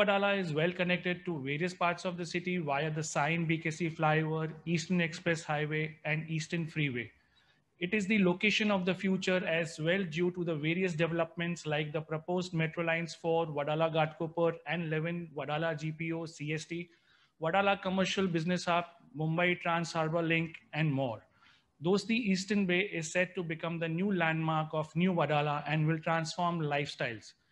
Wadala is well connected to various parts of the city via the Sine BKC flyover, Eastern Express Highway, and Eastern Freeway. It is the location of the future as well due to the various developments like the proposed metro lines for Wadala Ghatkopar and 11 Wadala GPO CST, Wadala Commercial Business Hub, Mumbai Trans Harbour Link, and more. Thus, the Eastern Bay is said to become the new landmark of New Wadala and will transform lifestyles.